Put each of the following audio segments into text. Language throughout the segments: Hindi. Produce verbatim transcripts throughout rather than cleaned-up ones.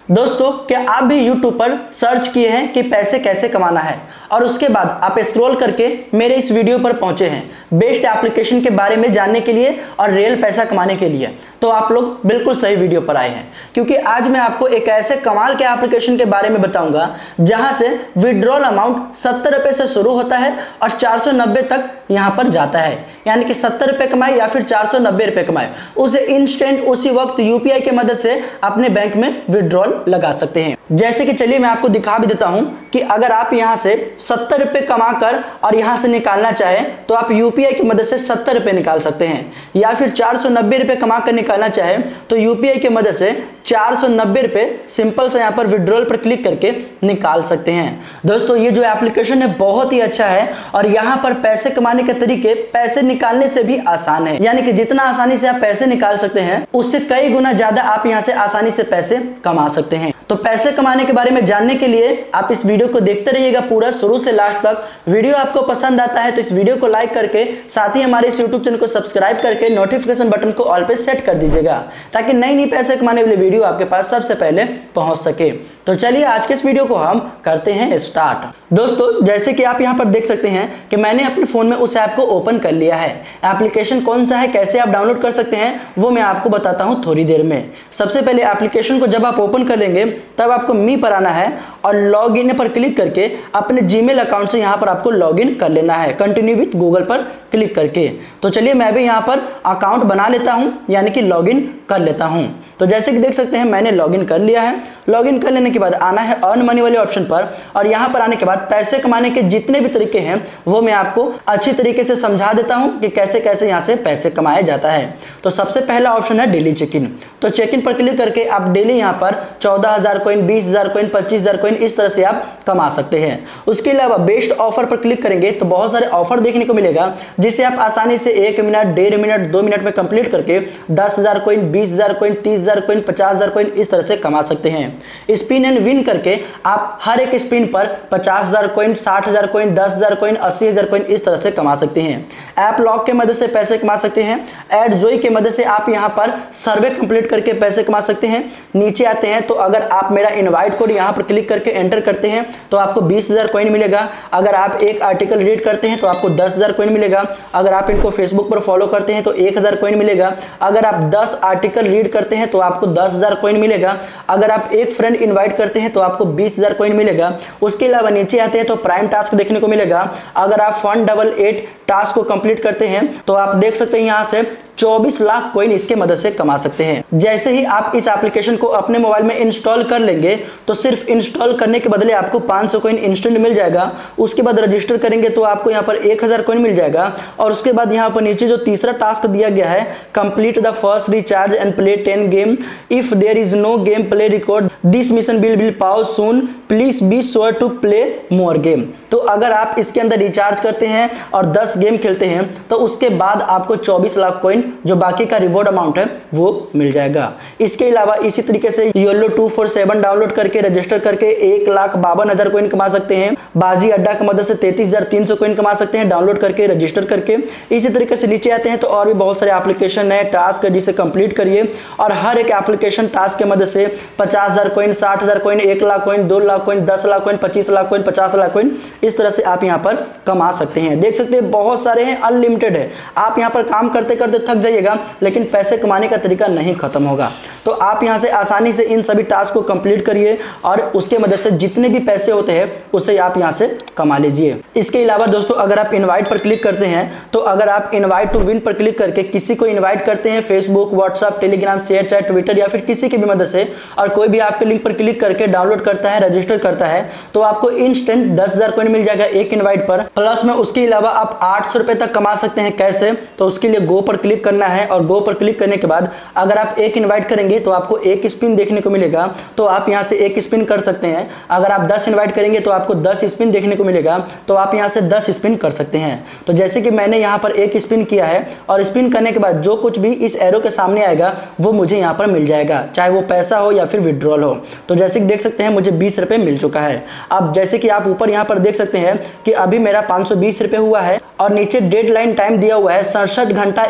दोस्तों, क्या आप भी यूट्यूब पर सर्च किए हैं कि पैसे कैसे कमाना है और उसके बाद आप स्क्रॉल करके मेरे इस वीडियो पर पहुंचे हैं बेस्ट एप्लीकेशन के बारे में जानने के लिए और रियल पैसा कमाने के लिए? तो आप लोग बिल्कुल सही वीडियो पर आए हैं, क्योंकि आज मैं आपको एक ऐसे कमाल के एप्लीकेशन के बारे में बताऊंगा जहां से विड्रॉल अमाउंट सत्तर रुपए से शुरू होता है और चार सौ नब्बे तक यहां पर जाता है। यानी कि सत्तर रुपए कमाए या फिर चार सौ नब्बे रुपए कमाए, उसे इंस्टेंट उसी वक्त यूपीआई की मदद से अपने बैंक में विड्रॉल लगा सकते हैं। जैसे कि चलिए मैं आपको दिखा भी देता हूं कि अगर आप यहां से सत्तर रुपए कमाकर और यहां से निकालना चाहे तो आप यूपीआई की मदद से सत्तर रुपए निकाल सकते हैं, या फिर चार सौ नब्बे रुपए कमाकर निकालना चाहे तो यूपीआई की मदद से चार सौ नब्बे रुपए सिंपल से यहां पर विड्रॉल पर क्लिक करके निकाल सकते हैं। दोस्तों, ये जो एप्लीकेशन है बहुत ही अच्छा है और यहां पर पैसे कमाने के तरीके पैसे निकालने से भी आसान है। यानी कि जितना आसानी से आप पैसे निकाल सकते हैं उससे कई गुना ज्यादा आप यहां से आसानी से पैसे कमा सकते हैं। तो पैसे कमाने के बारे में जानने के लिए आप इस वीडियो को देखते रहिएगा पूरा शुरू से लास्ट तक। वीडियो आपको पसंद आता है तो इस वीडियो को लाइक करके साथ ही हमारे इस यूट्यूब चैनल को सब्सक्राइब करके नोटिफिकेशन बटन को ऑल पे सेट कर दीजिएगा, ताकि नई नई पैसे कमाने वाली वीडियो आपके पास सबसे पहले पहुंच सके। तो चलिए आज के इस वीडियो को हम करते हैं स्टार्ट। दोस्तों, जैसे कि आप यहां पर देख सकते हैं कि मैंने अपने फोन में उस ऐप को ओपन कर लिया है। एप्लीकेशन कौन सा है, कैसे आप डाउनलोड कर सकते हैं, वो मैं आपको बताता हूं थोड़ी देर में। सबसे पहले एप्लीकेशन को जब आप ओपन कर लेंगे तब आपको मी पर आना है और लॉग इन पर क्लिक करके अपने जीमेल अकाउंट से यहां पर आपको लॉग इन कर लेना है, कंटिन्यू विथ गूगल पर क्लिक करके। तो चलिए मैं भी यहां पर अकाउंट बना लेता हूं, यानी कि लॉग इन कर लेता हूं। तो जैसे कि देख सकते हैं मैंने लॉग इन कर लिया है। लॉग इन कर लेने के बाद आना है अर्न मनी वाले ऑप्शन पर और यहां पर आने के बाद पैसे कमाने के जितने भी तरीके हैं वो मैं आपको अच्छी तरीके से समझा देता हूं कि कैसे कैसे यहां से पैसे कमाया जाता है। तो सबसे पहला ऑप्शन है डेली चेक इन। तो चेक इन पर क्लिक करके आप डेली यहां पर चौदह हजार कॉइन, बीस हजार कॉइन, पच्चीस हजार कॉइन इस तरह से आप कमा सकते हैं। उसके अलावा बेस्ट ऑफर पर क्लिक करेंगे तो बहुत सारे ऑफर देखने को मिलेगा जिसे आप आसानी से एक मिनट, डेढ़ मिनट, दो मिनट में कंप्लीट करके दस हजार कॉइन, बीस हजार कॉइन, तीस हजार कॉइन, पचास हजार कॉइन इस तरह से कमा सकते हैं। स्पिन एंड विन करके आप हर एक स्पिन पर पचास हजार कॉइन, साठ हजार कॉइन, दस हजार कॉइन, अस्सी हजार कॉइन इस तरह से कमा सकते हैं। ऐप लॉक के मदद से पैसे कमा सकते हैं। एड जोई के मदद से आप यहां पर सर्वे कंप्लीट करके पैसे कमा सकते हैं। नीचे आते हैं तो अगर आप मेरा इनवाइट कोड यहां पर क्लिक करके एंटर करते हैं तो आपको बीस हजार कॉइन मिलेगा। अगर आप एक आर्टिकल रीड करते हैं तो आपको दस हजार कॉइन मिलेगा। अगर आप इनको फेसबुक पर फॉलो करते हैं तो एक हजार कॉइन मिलेगा। अगर आप दस आर्टिकल रीड करते हैं तो आपको दस हजार कॉइन मिलेगा। अगर आप एक फ्रेंड इनवाइट करते हैं तो आपको बीस हजार कॉइन मिलेगा। उसके अलावा नीचे आते हैं तो प्राइम टास्क देखने को मिलेगा। अगर आप वन डबल एट टास्क को कंप्लीट करते हैं तो आप देख सकते हैं यहां से चौबीस लाख कॉइन इसके मदद से कमा सकते हैं। जैसे ही आप इस एप्लीकेशन को अपने मोबाइल में इंस्टॉल कर लेंगे तो सिर्फ इंस्टॉल करने के बदले आपको पाँच सौ कॉइन इंस्टेंट मिल जाएगा। उसके बाद रजिस्टर करेंगे तो आपको यहाँ पर एक हजार कॉइन मिल जाएगा। और उसके बाद यहाँ पर नीचे जो तीसरा टास्क दिया गया है, complete the first recharge and play ten game, if there is no game play record, this mission will be pause soon, please be sure to play more game. तो अगर आप इसके अंदर रिचार्ज करते हैं और दस गेम खेलते हैं तो उसके बाद आपको चौबीस लाख कॉइन जो बाकी का रिवॉर्ड अमाउंट है वो मिल जाएगा। इसके अलावा इसी तरीके से Yolo two four seven download करके रजिस्टर करके एक लाख बावन हजार कॉइन कमा सकते हैं। बाजी अड्डा की मदद से तैतीस हजार तीन सौ कॉइन कमा सकते हैं डाउनलोड करके रजिस्टर करके। इसी तरीके से नीचे आते हैं तो और भी बहुत सारे एप्लीकेशन है, टास्क है जिसे कंप्लीट करिए और हर एक एप्लीकेशन टास्क की मदद से पचास हजार कॉइन, साठ हजार कॉइन, एक लाख कॉइन, दो लाख कॉइन, दस लाख कॉइन, पच्चीस लाख कॉइन, पचास लाख कॉइन इस तरह से आप यहाँ पर कमा सकते हैं। देख सकते हैं बहुत सारे हैं, अनलिमिटेड है। आप यहाँ पर काम करते करते थक जाइएगा लेकिन पैसे कमाने का तरीका नहीं खत्म होगा। तो आप यहां से आसानी से इन सभी टास्क को कंप्लीट करिए और उसके मदद से जितने भी पैसे होते हैं उसे आप यहां से कमा लीजिए। इसके अलावा दोस्तों, अगर आप इनवाइट पर क्लिक करते हैं तो अगर आप इनवाइट टू विन पर क्लिक करके किसी को इनवाइट करते हैं Facebook, WhatsApp, Telegram, ShareChat, Twitter या फिर किसी की भी मदद से, और कोई भी आपके लिंक पर क्लिक करके डाउनलोड करता है, रजिस्टर करता है, तो आपको इंस्टेंट दस हजार कॉइन मिल जाएगा एक इनवाइट पर। प्लस में उसके अलावा आप आठ सौ रुपए तक कमा सकते हैं। कैसे? तो उसके लिए गो पर क्लिक करना है और गो पर क्लिक करने के बाद अगर आप एक इनवाइट करेंगे तो आपको एक स्पिन देखने को मिलेगा, तो आप यहां से एक स्पिन कर सकते हैं। अगर आप दस इनवाइट करेंगे तो आपको दस स्पिन देखने को मिलेगा, तो आप यहां से दस स्पिन कर सकते हैं। तो जैसे कि मैंने यहां पर एक स्पिन किया है और स्पिन करने के बाद जो कुछ भी इस एरो के सामने आएगा वो मुझे यहां पर मिल जाएगा, चाहे वो पैसा हो या फिर विड्रॉल हो। तो जैसे कि देख सकते हैं मुझे बीस रुपए मिल चुका है। अब जैसे कि आप ऊपर यहां पर देख सकते हैं कि अभी मेरा पाँच सौ बीस रुपए हुआ है और नीचे डेडलाइन टाइम दिया हुआ है सड़सठ घंटा इकतालीस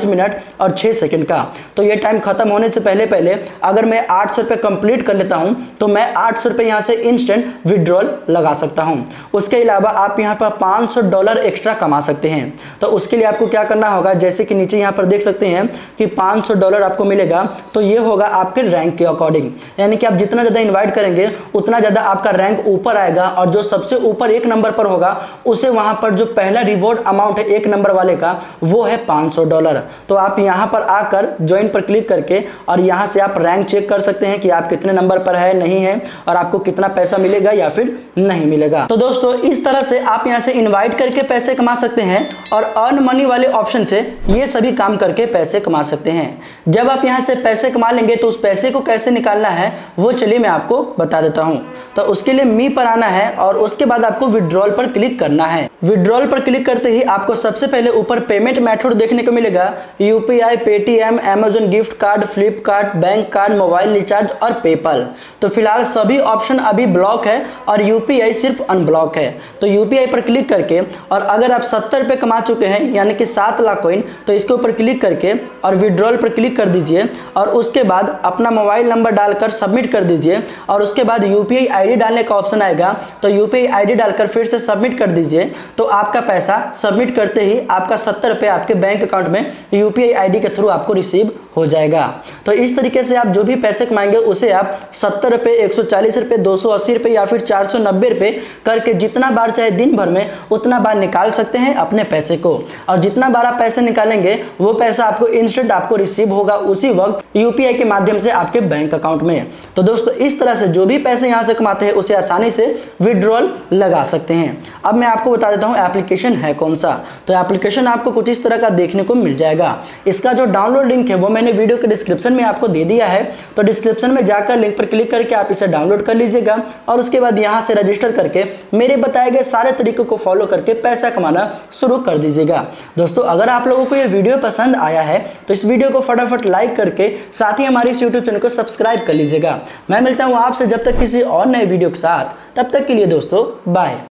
बाईस मिनट और छः सेकंड का। तो ये टाइम खत्म होने से पहले पहले अगर मैं आठ सौ रुपये कंप्लीट कर लेता हूँ तो मैं आठ सौ रुपये यहाँ से इंस्टेंट विड्रॉल लगा सकता हूँ। उसके अलावा आप यहाँ पर पाँच सौ डॉलर एक्स्ट्रा कमा सकते हैं। तो उसके लिए आपको क्या करना होगा, जैसे कि नीचे यहाँ पर देख सकते हैं कि पाँच सौ डॉलर आपको मिलेगा। तो ये होगा आपके रैंक के अकॉर्डिंग, यानी कि आप जितना ज़्यादा इन्वाइट करेंगे उतना ज़्यादा आपका रैंक ऊपर आएगा और जो सबसे ऊपर एक नंबर पर होगा उसे वहाँ पर जो पहला रिवॉर्ड अमाउंट है एक नंबर वाले का वो है पाँच सौ डॉलर। तो आप यहाँ पर आकर ज्वाइन पर क्लिक करके और यहाँ से आप रैंक चेक कर सकते हैं कि आप कितने नंबर पर है, नहीं है, और आपको कितना पैसा मिलेगा या फिर नहीं मिलेगा। तो दोस्तों इस तरह से आप यहाँ से इन्वाइट करके पैसे कमा सकते हैं और अर्न मनी वाले ऑप्शन से ये सभी काम करके पैसे कमा सकते हैं। जब आप यहाँ से पैसे कमा लेंगे तो उस पैसे को कैसे निकालना है वो चलिए मैं आपको बता देता हूँ। तो उसके लिए मी पर आना है और उसके बाद आपको विड्रॉल पर क्लिक करना है। विड्रॉल पर क्लिक करते ही आपको सबसे पहले ऊपर पेमेंट मेथड देखने को मिलेगा, UPI, Paytm, Amazon gift card, Flipkart, bank card, mobile recharge और पेपल। तो फिलहाल सभी ऑप्शन अभी ब्लॉक है और यूपीआई सिर्फ अनब्लॉक है। तो यूपीआई पर क्लिक करके और अगर आप सत्तर रुपये कमा चुके हैं यानी कि सात लाख कॉइन तो इसके ऊपर क्लिक करके और विड्रॉल पर क्लिक कर दीजिए और उसके बाद अपना मोबाइल नंबर डालकर सबमिट कर दीजिए और उसके बाद यूपीआई आईडी डालने का ऑप्शन आएगा। तो यूपीआई आईडी डालकर फिर से सबमिट कर दीजिए। तो आपका पैसा सबमिट करते ही आपका सत्तर रुपये आपके बैंक अकाउंट में यूपीआई आईडी के थ्रू आपको रिसीव हो जाएगा। तो इस तरीके से आप जो भी पैसे कमाएंगे उसे आप सत्तर रुपये, एक सौ चालीस रुपये, दो सौ अस्सी रुपये या फिर चार सौ नब्बे रुपये करके जितना बार चाहे दिन भर में उतना बार निकाल सकते हैं अपने पैसे को। और जितना बार आप पैसे निकालेंगे वो पैसा आपको इंस्टेंट आपको रिसीव होगा उसी वक्त यूपीआई के माध्यम से आपके बैंक अकाउंट में। तो दोस्तों इस तरह से जो भी पैसे यहाँ से कमाते हैं उसे आसानी से विड्रॉल लगा सकते हैं। अब मैं आपको बता देता हूँ एप्लीकेशन है कौन सा। तो एप्लीकेशन आपको कुछ इस तरह का देखने को मिल जाएगा। इसका जो डाउनलोड लिंक है वो मैंने वीडियो के डिस्क्रिप्शन में आपको दे दिया है। तो डिस्क्रिप्शन में जाकर लिंक पर क्लिक करके आप इसे डाउनलोड कर लीजिएगा और उसके बाद यहाँ से रजिस्टर करके मेरे बताए गए सारे तरीकों को फॉलो करके पैसा कमाना शुरू कर दीजिएगा। दोस्तों अगर आप लोगों को ये वीडियो पसंद आया है तो इस वीडियो को फटाफट लाइक करके साथ ही हमारे इस यूट्यूब चैनल को सब्सक्राइब कर लीजिएगा। मैं मिलता हूँ आपसे जब तक किसी और नए वीडियो के साथ, तब तक के लिए दोस्तों बाय।